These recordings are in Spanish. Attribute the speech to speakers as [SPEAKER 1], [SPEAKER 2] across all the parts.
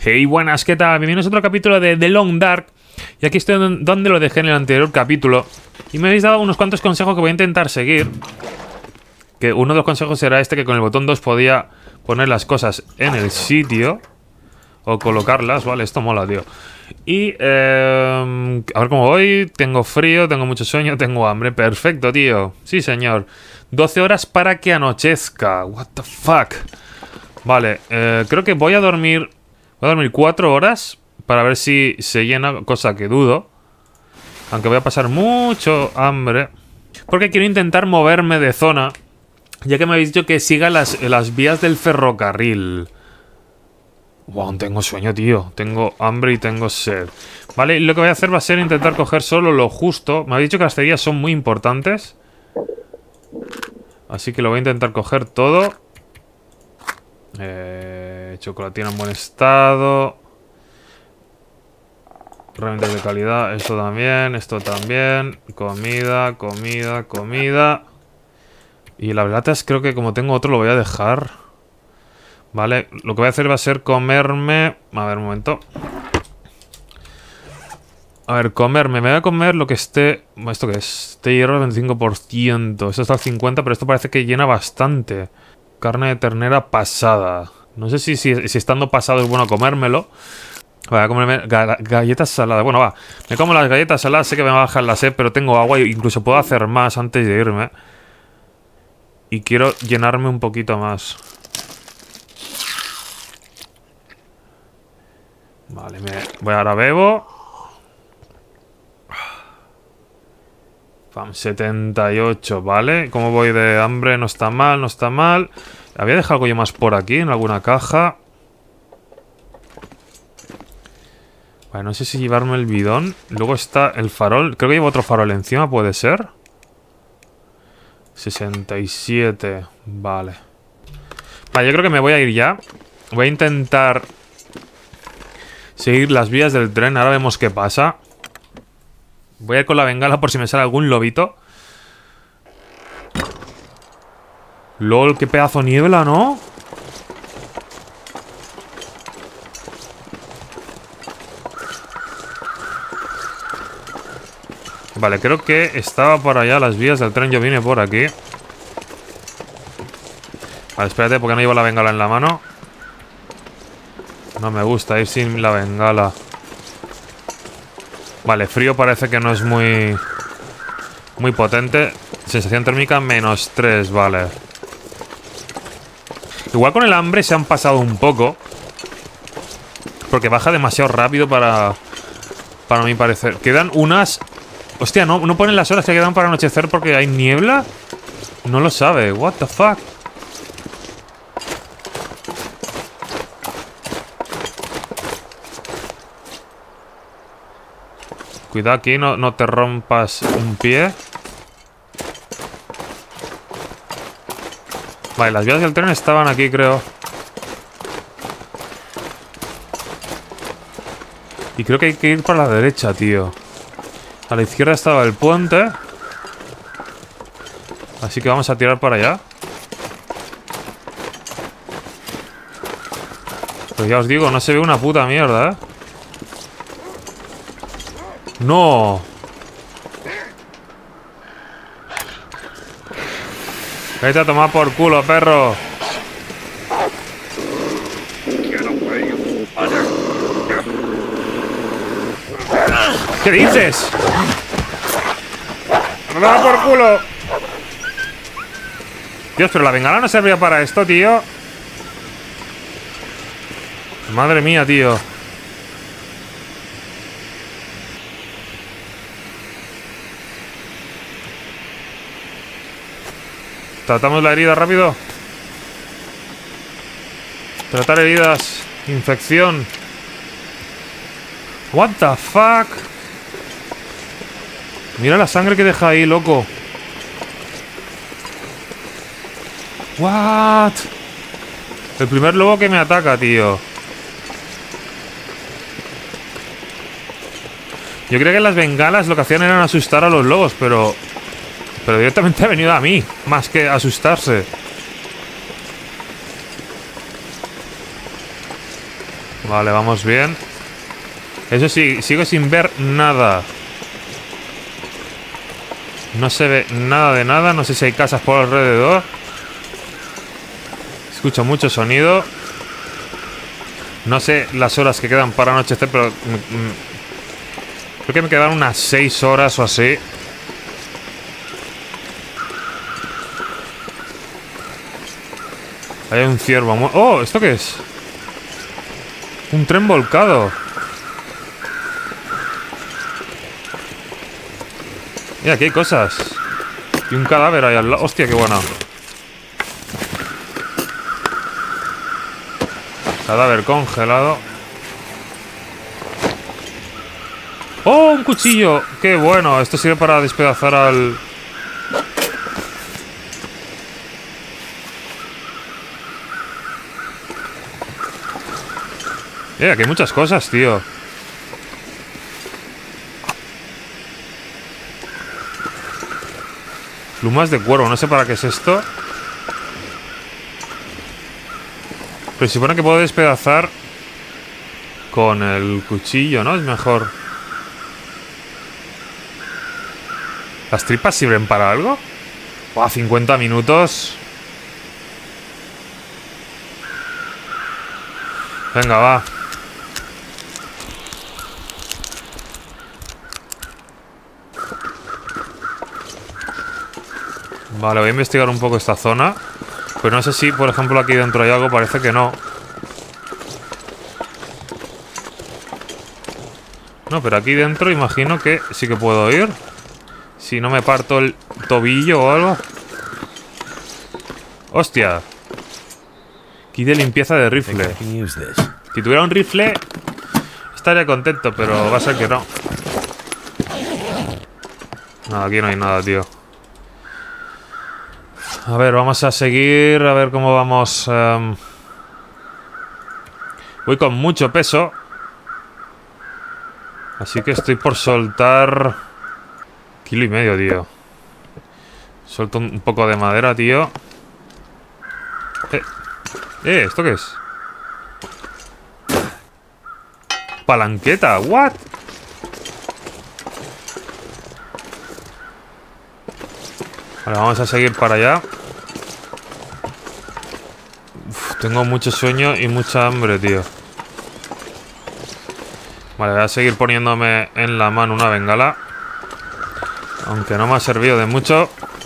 [SPEAKER 1] Hey, buenas, ¿qué tal? Bienvenidos a otro capítulo de The Long Dark. Y aquí estoy donde lo dejé en el anterior capítulo. Y me habéis dado unos cuantos consejos que voy a intentar seguir. Que uno de los consejos era este, que con el botón 2 podía poner las cosas en el sitio. O colocarlas, vale, esto mola, tío. Y, a ver cómo voy. Tengo frío, tengo mucho sueño, tengo hambre. Perfecto, tío. Sí, señor. 12 horas para que anochezca. What the fuck. Vale, creo que voy a dormir... Voy a dormir 4 horas para ver si se llena, cosa que dudo. Aunque voy a pasar mucho hambre. Porque quiero intentar moverme de zona. Ya que me habéis dicho que siga las vías del ferrocarril. Wow, tengo sueño, tío. Tengo hambre y tengo sed. Vale, y lo que voy a hacer va a ser intentar coger solo lo justo. Me habéis dicho que las cerillas son muy importantes. Así que lo voy a intentar coger todo. Chocolatina en buen estado. Herramientas de calidad. Esto también, esto también. Comida, comida, comida. Y la verdad es, creo que como tengo otro lo voy a dejar. Vale, lo que voy a hacer va a ser comerme... A ver, un momento. A ver, comerme. Me voy a comer lo que esté... ¿Esto qué es? Este hierro al 25%. Esto está al 50%, pero esto parece que llena bastante. Carne de ternera pasada. No sé si estando pasado es bueno comérmelo. Voy a comerme galletas saladas. Bueno, va. Me como las galletas saladas. Sé que me va a bajar la sed, pero tengo agua e incluso puedo hacer más antes de irme. Y quiero llenarme un poquito más. Vale, ahora bebo. 78, vale. ¿Cómo voy de hambre? No está mal, no está mal. Había dejado algo yo más por aquí, en alguna caja. Vale, no sé si llevarme el bidón. Luego está el farol. Creo que llevo otro farol encima, ¿puede ser? 67, vale. Vale, yo creo que me voy a ir ya. Voy a intentar seguir las vías del tren. Ahora vemos qué pasa. Voy a ir con la bengala por si me sale algún lobito. LOL, qué pedazo de niebla, ¿no? Vale, creo que estaba por allá las vías del tren. Yo vine por aquí. Vale, espérate, porque no llevo la bengala en la mano. No me gusta ir sin la bengala. Vale, frío parece que no es muy potente. Sensación térmica -3, vale. Igual con el hambre se han pasado un poco. Porque baja demasiado rápido para mi parecer. Quedan unas... Hostia, no ponen las horas que quedan para anochecer porque hay niebla. No lo sabe, what the fuck. Cuidado aquí, no te rompas un pie. Vale, las vías del tren estaban aquí, creo. Y creo que hay que ir para la derecha, tío. A la izquierda estaba el puente. Así que vamos a tirar para allá. Pues ya os digo, no se ve una puta mierda, ¿eh? ¡No! Vete a tomar por culo, perro. ¿Qué dices? ¡Me da por culo! Dios, pero la bengala no servía para esto, tío. Madre mía, tío. Tratamos la herida rápido. Tratar heridas. Infección. What the fuck. Mira la sangre que deja ahí, loco. What. El primer lobo que me ataca, tío. Yo creo que las bengalas lo que hacían eran asustar a los lobos, pero directamente ha venido a mí, más que asustarse. Vale, vamos bien. Eso sí, sigo sin ver nada. No se ve nada de nada. No sé si hay casas por alrededor. Escucho mucho sonido. No sé las horas que quedan para anochecer, pero creo que me quedan unas 6 horas o así. Hay un ciervo. ¡Oh! ¿Esto qué es? Un tren volcado. Mira, aquí hay cosas. Y un cadáver ahí al lado. ¡Hostia, qué buena! Cadáver congelado. ¡Oh, un cuchillo! ¡Qué bueno! Esto sirve para despedazar al... Aquí hay muchas cosas, tío. Plumas de cuervo, no sé para qué es esto. Pero se supone que puedo despedazar con el cuchillo, ¿no? Es mejor. ¿Las tripas sirven para algo? ¡Buah! 50 minutos. Venga, va. Vale, voy a investigar un poco esta zona. Pero no sé si, por ejemplo, aquí dentro hay algo. Parece que no. No, pero aquí dentro imagino que sí que puedo ir. Si no me parto el tobillo o algo. ¡Hostia! Kit de limpieza de rifle. Si tuviera un rifle estaría contento, pero va a ser que no. No, aquí no hay nada, tío. A ver, vamos a seguir. A ver cómo vamos. Voy con mucho peso. Así que estoy por soltar 1,5 kilos, tío. Suelto un poco de madera, tío. ¿Esto qué es? Palanqueta, ¿what? Vale, vamos a seguir para allá. Uf, tengo mucho sueño y mucha hambre, tío. Vale, voy a seguir poniéndome en la mano una bengala. Aunque no me ha servido de mucho.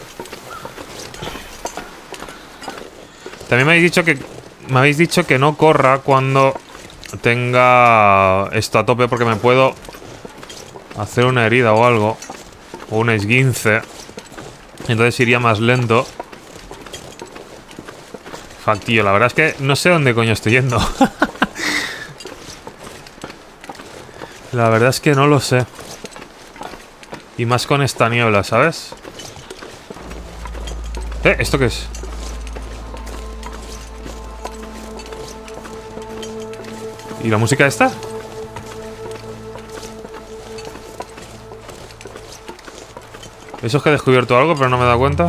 [SPEAKER 1] También me habéis dicho que no corra cuando tenga esto a tope, porque me puedo hacer una herida o algo. O un esguince. Entonces iría más lento. Fuck, tío, la verdad es que no sé dónde coño estoy yendo. La verdad es que no lo sé. Y más con esta niebla, ¿sabes? ¿Esto qué es? ¿Y la música esta? Eso es que he descubierto algo, pero no me he dado cuenta.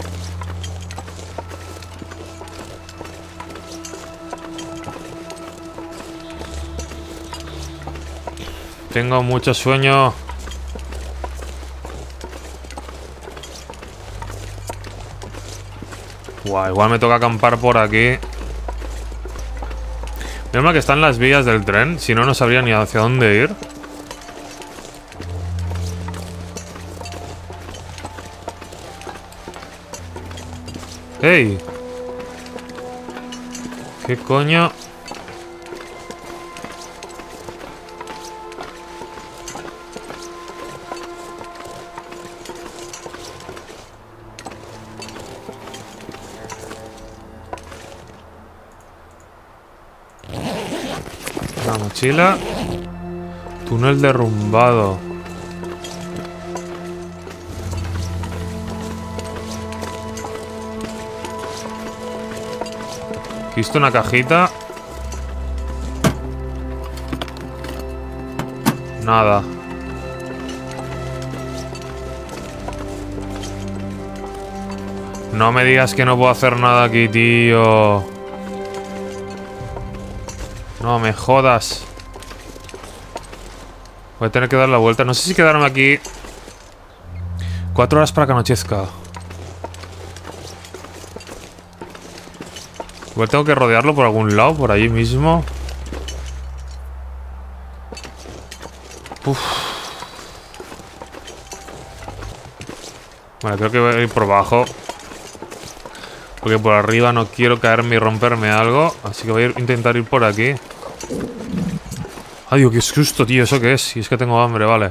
[SPEAKER 1] Tengo mucho sueño. Guau, igual me toca acampar por aquí. Menos mal que están las vías del tren. Si no, no sabría ni hacia dónde ir. ¡Ey! ¿Qué coño? La mochila. Túnel derrumbado. He visto una cajita. Nada. No me digas que no puedo hacer nada aquí, tío. No me jodas. Voy a tener que dar la vuelta. No sé si quedarme aquí 4 horas para que anochezca. Igual tengo que rodearlo por algún lado, por allí mismo. Uf. Vale, creo que voy a ir por abajo. Porque por arriba no quiero caerme y romperme algo. Así que voy a intentar ir por aquí. Ay, Dios, qué susto, tío. ¿Eso qué es? Y es que tengo hambre, vale.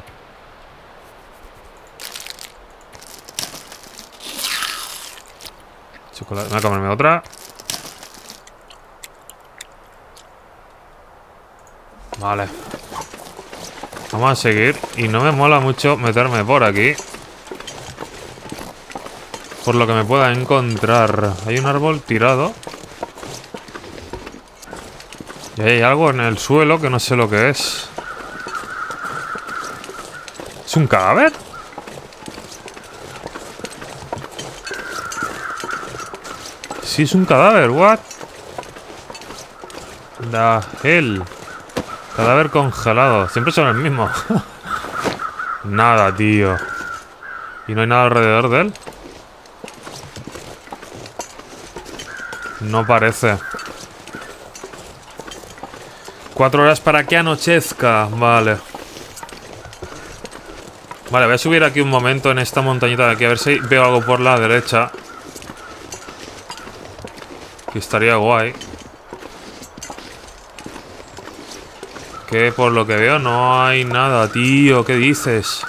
[SPEAKER 1] Chocolate. Voy a comerme otra. Vale. Vamos a seguir. Y no me mola mucho meterme por aquí. Por lo que me pueda encontrar. Hay un árbol tirado. Y hay algo en el suelo que no sé lo que es. ¿Es un cadáver? Sí, es un cadáver. What? The hell. Cadáver congelado. Siempre son el mismo. Nada, tío. ¿Y no hay nada alrededor de él? No parece. 4 horas para que anochezca. Vale. Vale, voy a subir aquí un momento en esta montañita de aquí. A ver si veo algo por la derecha. Que estaría guay. Que por lo que veo no hay nada, tío. ¿Qué dices?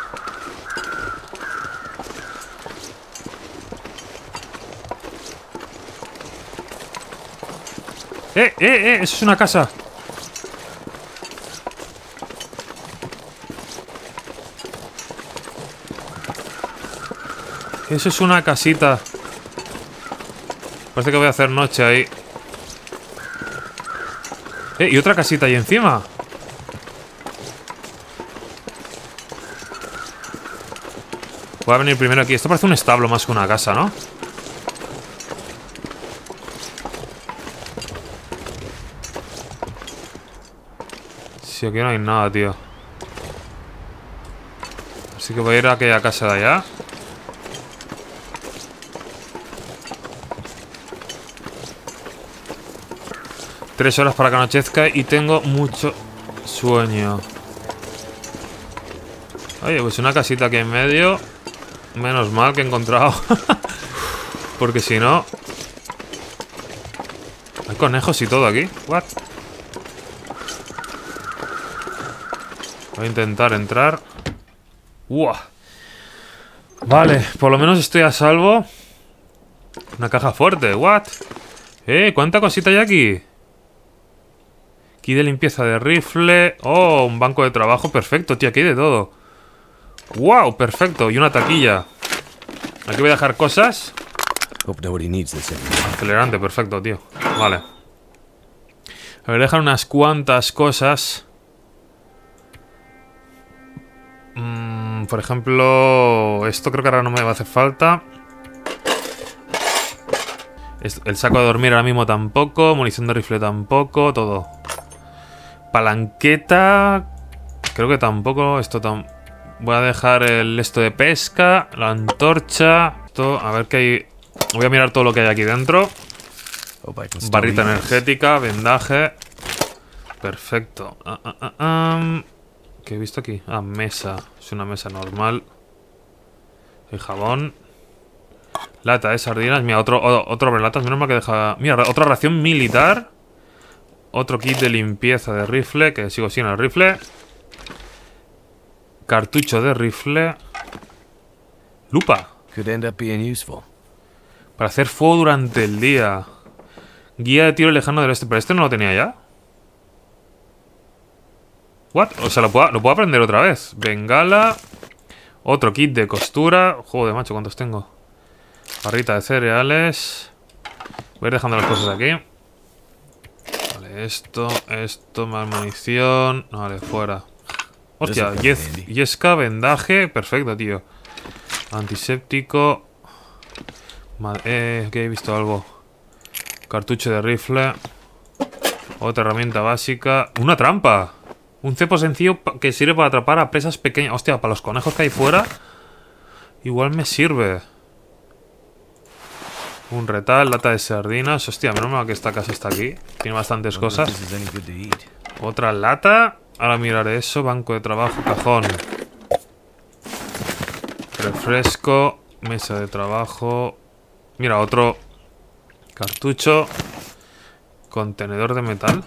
[SPEAKER 1] Eso es una casa. Eso es una casita. Parece que voy a hacer noche ahí. Y otra casita ahí encima. Voy a venir primero aquí. Esto parece un establo más que una casa, ¿no? Sí, aquí no hay nada, tío. Así que voy a ir a aquella casa de allá. Tres horas para que anochezca y tengo mucho sueño. Oye, pues una casita aquí en medio. Menos mal que he encontrado. Porque si no... Hay conejos y todo aquí. What? Voy a intentar entrar. ¡Uah! Vale, por lo menos estoy a salvo. Una caja fuerte. ¿What? ¿Cuánta cosita hay aquí? Kit de limpieza de rifle. Oh, un banco de trabajo. Perfecto, tío, aquí hay de todo. ¡Wow! Perfecto. Y una taquilla. Aquí voy a dejar cosas. Acelerante, perfecto, tío. Vale. A ver, dejar unas cuantas cosas. Por ejemplo, esto creo que ahora no me va a hacer falta. El saco de dormir ahora mismo tampoco. Munición de rifle tampoco. Todo. Palanqueta. Creo que tampoco. Voy a dejar esto de pesca. La antorcha. Esto, a ver qué hay. Voy a mirar todo lo que hay aquí dentro. Barrita energética. Vendaje. Perfecto. ¿Qué he visto aquí? Ah, mesa. Es una mesa normal. El jabón. Lata de sardinas. Mira, otro latas. Menos mal que deja... Mira, otra ración militar. Otro kit de limpieza de rifle. Que sigo sin el rifle. Cartucho de rifle. Lupa. Para hacer fuego durante el día. Guía de tiro lejano del este. Pero este no lo tenía ya. ¿What? O sea, lo puedo aprender otra vez. Bengala. Otro kit de costura. Joder, macho, ¿cuántos tengo? Barrita de cereales. Voy a ir dejando las cosas aquí. Vale, esto, más munición. Vale, fuera. Hostia, yesca, vendaje. Perfecto, tío. Antiséptico. Vale, aquí he visto algo. Cartucho de rifle. Otra herramienta básica. ¡Una trampa! Un cepo sencillo que sirve para atrapar a presas pequeñas. Hostia, para los conejos que hay fuera igual me sirve. Un retal, lata de sardinas. Hostia, menos mal que esta casa está aquí. Tiene bastantes cosas. Otra lata. Ahora miraré eso. Banco de trabajo, cajón. Refresco. Mesa de trabajo. Mira, otro cartucho. Contenedor de metal.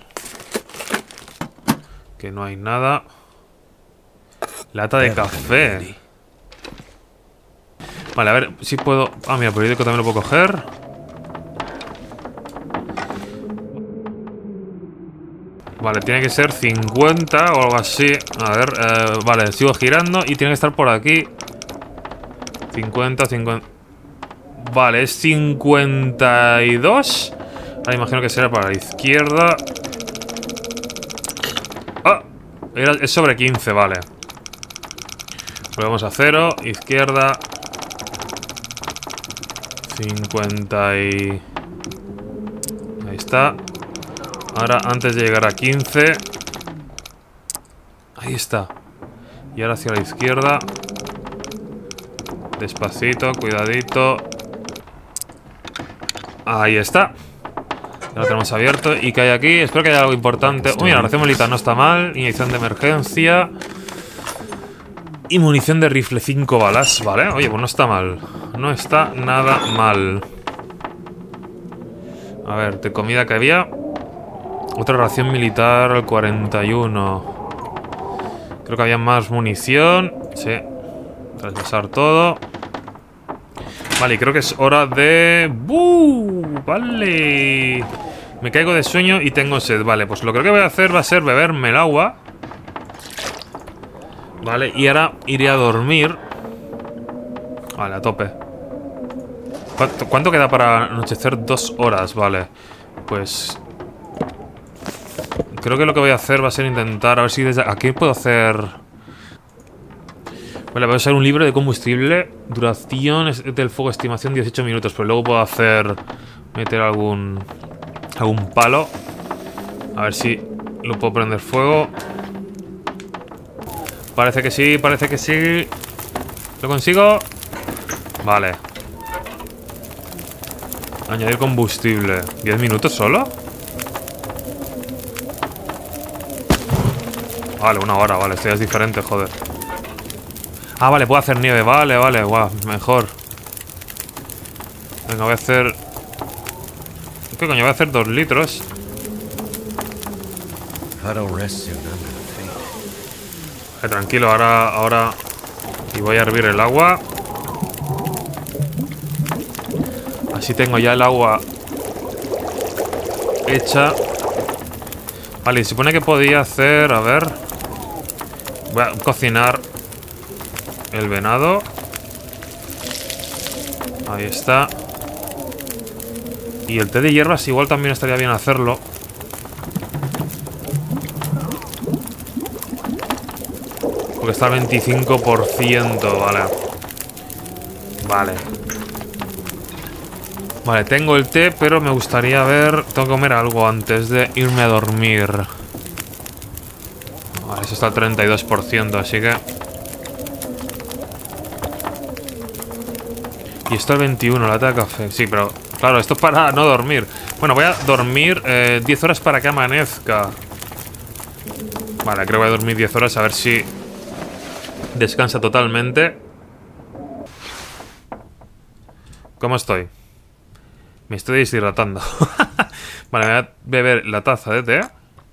[SPEAKER 1] Que no hay nada. Lata de café. Vale, a ver si puedo... Ah, mira, el periódico también lo puedo coger. Vale, tiene que ser 50 o algo así. A ver, vale, sigo girando y tiene que estar por aquí. 50, 50... Vale, es 52. Ahora imagino que será para la izquierda. ¡Ah! Es sobre 15, vale. Volvemos a 0. Izquierda. 50 y... Ahí está. Ahora, antes de llegar a 15... Ahí está. Y ahora hacia la izquierda. Despacito, cuidadito. Ahí está. Ya lo tenemos abierto. ¿Y qué hay aquí? Espero que haya algo importante. Uy, la ración militar no está mal. Inyección de emergencia. Y munición de rifle, 5 balas. Vale, oye, pues no está mal. No está nada mal. A ver, de comida que había. Otra ración militar al 41. Creo que había más munición. Sí. Traspasar todo. Vale, creo que es hora de... Vale. Me caigo de sueño y tengo sed. Vale, pues lo que voy a hacer va a ser beberme el agua. Vale, y ahora iré a dormir. Vale, a tope. ¿Cuánto queda para anochecer? 2 horas, vale. Pues... creo que lo que voy a hacer va a ser intentar... A ver si desde aquí puedo hacer... Vale, voy a usar un libro de combustible. Duración del fuego, estimación 18 minutos. Pero luego puedo hacer... meter algún palo. A ver si lo puedo prender fuego. Parece que sí, parece que sí. ¿Lo consigo? Vale. Añadir combustible. ¿10 minutos solo? Vale, 1 hora, vale. Esto ya es diferente, joder. Ah, vale, puedo hacer nieve. Vale, vale, guau, mejor. Venga, voy a hacer... ¿Qué coño? Voy a hacer 2 litros. Tranquilo, ahora... Y voy a hervir el agua. Así tengo ya el agua hecha. Vale, y se supone que podía hacer... A ver... Voy a cocinar el venado. Ahí está. Y el té de hierbas igual también estaría bien hacerlo. Porque está al 25%, vale. Vale. Vale, tengo el té, pero me gustaría ver... Tengo que comer algo antes de irme a dormir. Vale, eso está al 32%, así que... Y esto al 21, lata de café. Sí, pero... Claro, esto es para no dormir. Bueno, voy a dormir 10 horas para que amanezca. Vale, creo que voy a dormir 10 horas a ver si... Descansa totalmente. ¿Cómo estoy? Me estoy deshidratando. Vale, voy a beber la taza de té.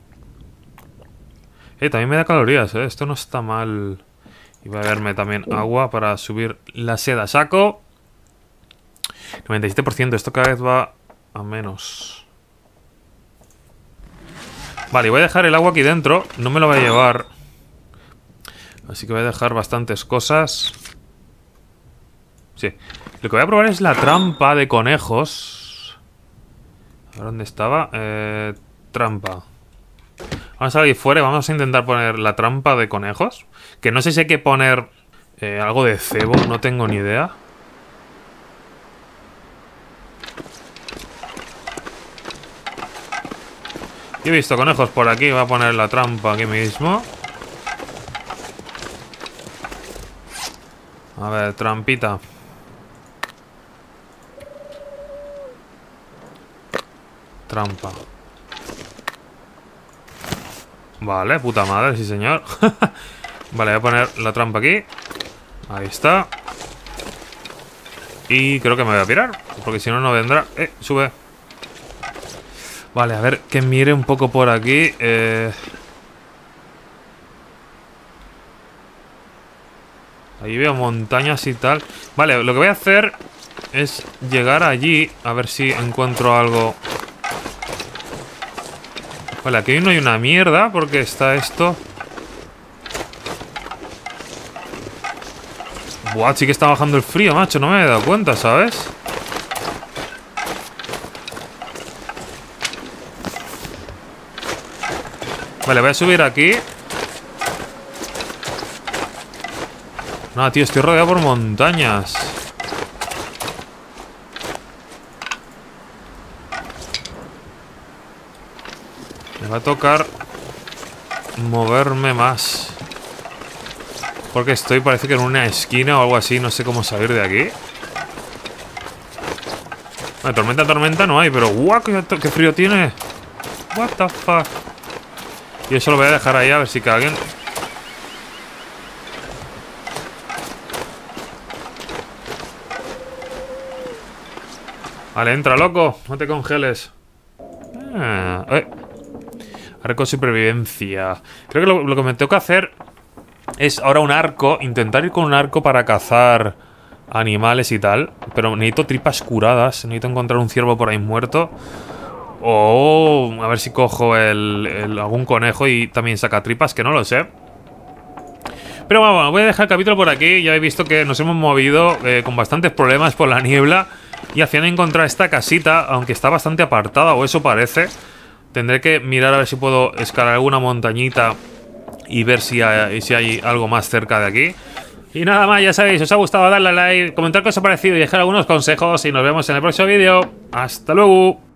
[SPEAKER 1] También me da calorías, esto no está mal. Y voy a beberme también agua para subir la sed a saco. 97%, esto cada vez va a menos. Vale, voy a dejar el agua aquí dentro. No me lo voy a llevar. Así que voy a dejar bastantes cosas. Sí. Lo que voy a probar es la trampa de conejos. A ver dónde estaba. Trampa. Vamos a salir fuera y vamos a intentar poner la trampa de conejos. Que no sé si hay que poner algo de cebo. No tengo ni idea. Yo he visto conejos por aquí. Voy a poner la trampa aquí mismo. A ver, trampita. Trampa. Vale, puta madre, sí señor. Vale, voy a poner la trampa aquí. Ahí está. Y creo que me voy a pirar, porque si no, no vendrá. Sube. Vale, a ver, que mire un poco por aquí. Ahí veo montañas y tal. Vale, lo que voy a hacer es llegar allí. A ver si encuentro algo. Vale, aquí no hay una mierda, porque está esto. Buah, sí que está bajando el frío, macho. No me he dado cuenta, ¿sabes? Vale, voy a subir aquí. No, tío, estoy rodeado por montañas. Me va a tocar moverme más. Porque estoy, parece que en una esquina o algo así. No sé cómo salir de aquí. Bueno, tormenta no hay, pero ¡guau! ¡Qué frío tiene! What the fuck. Y eso lo voy a dejar ahí a ver si cae alguien. Vale, entra, loco. No te congeles. Arco de supervivencia. Creo que lo que me toca hacer es ahora un arco. Intentar ir con un arco para cazar animales y tal. Pero necesito tripas curadas. Necesito encontrar un ciervo por ahí muerto. O a ver si cojo algún conejo y también saca tripas, que no lo sé. Pero bueno, voy a dejar el capítulo por aquí. Ya he visto que nos hemos movido con bastantes problemas por la niebla. Y al final encontrar esta casita, aunque está bastante apartada, o eso parece. Tendré que mirar a ver si puedo escalar alguna montañita y ver si hay algo más cerca de aquí. Y nada más, ya sabéis, os ha gustado, darle a like, comentar qué os ha parecido y dejar algunos consejos. Y nos vemos en el próximo vídeo. ¡Hasta luego!